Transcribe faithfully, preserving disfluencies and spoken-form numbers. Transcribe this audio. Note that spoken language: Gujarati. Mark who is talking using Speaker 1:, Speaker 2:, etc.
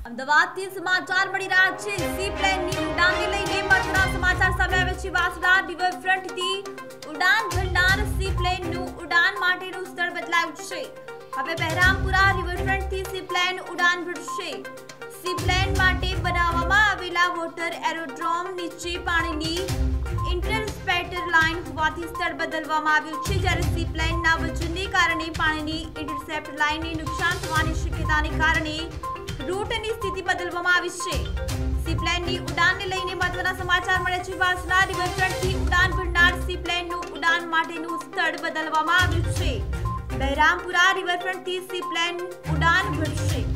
Speaker 1: અમદાવાદથી સમાચાર મળી રહ્યા છે। સી પ્લેનની ઉડાનને લઈને મહત્વના સમાચાર સામે આવ્યા છે। વાસણા રિવરફ્રન્ટથી ઉડાન ભરનાર સી પ્લેનનું ઉડાન માટેનું સ્થળ બદલાયું છે। હવે બહેરામપુરા રિવરફ્રન્ટથી સી પ્લેન ઉડાન ભરશે। સી પ્લેન માટે બનાવવામાં આવેલા વોટર એરોડ્રોમ નીચે પાણીની ઇન્ટરસેપ્ટર લાઇન હોવાથી સ્થળ બદલવામાં આવ્યું છે, જ્યારે સી પ્લેનના વજનને કારણે પાણીની ઇન્ટરસેપ્ટર લાઇનને નુકસાન થવાની શક્યતાને કારણે રૂટની સ્થિતિ બદલવામાં આવી છે। સી પ્લેનની ઉડાનને લઈને મહત્વના સમાચાર મળે છે। વાસણા રિવરફ્રન્ટથી ઉડાન ભરનાર સી પ્લેનનું ઉડાન માટેનું સ્થળ બદલવામાં આવ્યું છે। બહેરામપુરા રિવરફ્રન્ટથી સી પ્લેન ઉડાન ભરશે।